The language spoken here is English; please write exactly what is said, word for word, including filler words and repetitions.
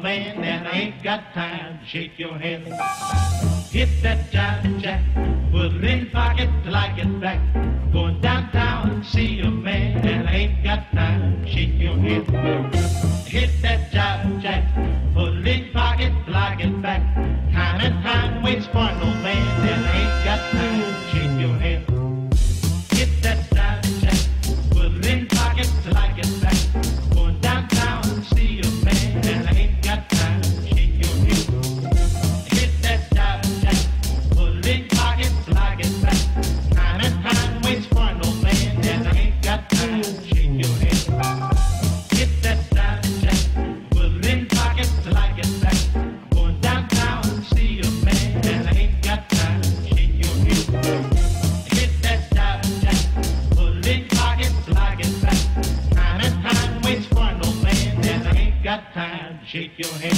man, and I ain't got time to shake your hand. Hit that jive jack, put it in your pocket till I get back. Going downtown to see a man, and I ain't got time to shake your hand. Hit that jive jack, put it in your pocket till I get back. Time and time waits for no man, and I ain't got time to shake your hand. Hit that jive jack, put it in your pocket till I get back. Going downtown to see a man, and I ain't got time to shake your hand. Hit that jive jack, put it in your pocket till I get back. Time and time waits for no man, and I ain't got time to shake your hand. Hit that jive jack, put it in your pocket till I get back. Going downtown to see a man, and I ain't got time to shake your hand. Hit that jive jack, put it in your pocket till I get back. Time and time waits for no man, and I ain't got time to shake your hand.